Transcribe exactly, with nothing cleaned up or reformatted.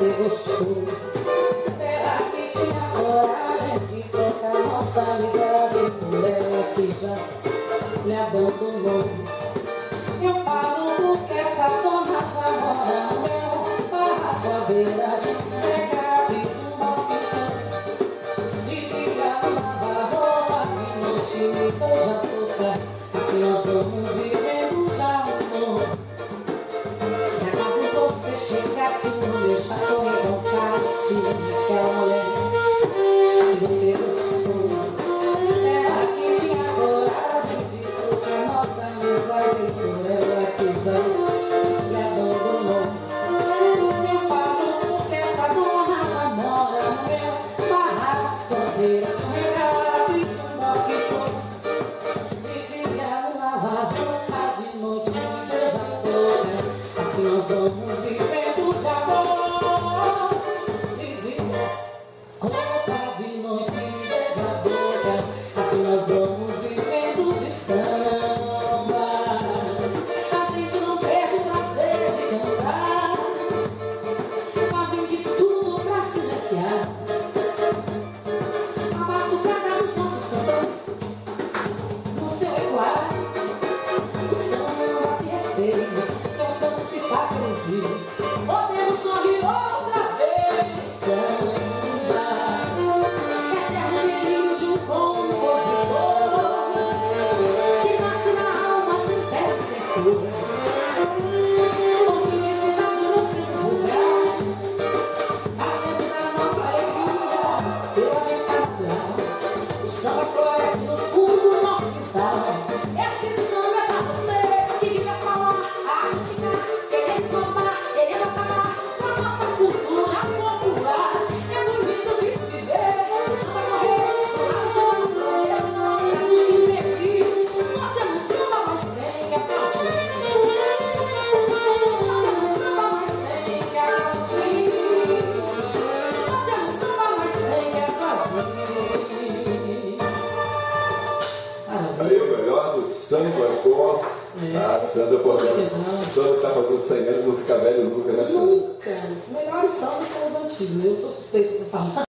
você gostou? Será que tinha coragem de trocar nossa amizade por ela que já lhe abandonou? Eu falo porque essa dona já mora no meu barraco à beira de um pregado e de um mosquitão. De dia lava roupa, de noite me beija a boca. Assim nós vamos vivendo de amor. Se acaso você chegasse no meu chateau e encontrasse aquela mulher que você gostou, será que tinha coragem de trocar nossa amizade por ela que já lhe abandonou? Eu falo porque essa dona já mora no meu barraco à beira de um regado e de um mosquitão. De dia me lava a roupa, de noite me beija a boca. Assim nós vamos vivendo de amor. De dia, roupa, de noite me beija a boca. Assim nós vamos vivendo de samba. A gente não perde o prazer de cantar. Fazem de tudo pra silenciar a batucada dos nossos cantores. No seu ecoar, o samba se refez, seu canto se faz reduzir. Podemos sorrir outra vez. Samba, eterno delírio de um compositor que nasce na alma sem terra e sem cor, com simplicidade no seu lugar, fazendo da nossa alegria pela venta natural. O samba floresce no fundo do nosso quintal. Esse samba é pra você que quer falar, a criticar, querer somar, querer acabar com a nossa cultura popular. É bonito de se ver o samba correr do lado de uma praia, pra não se divertir. Você não samba, mas tem que aplaudir. Você não samba, mas tem que aplaudir. Você não samba, mas tem que aplaudir. Aí o melhor do samba com É. a Sandra Portela. Acho que não. A Sandra está fazendo cem anos, não fica velho nunca, né, Sandra? Nunca. Os melhores sambas são os antigos. Eu sou suspeita para falar.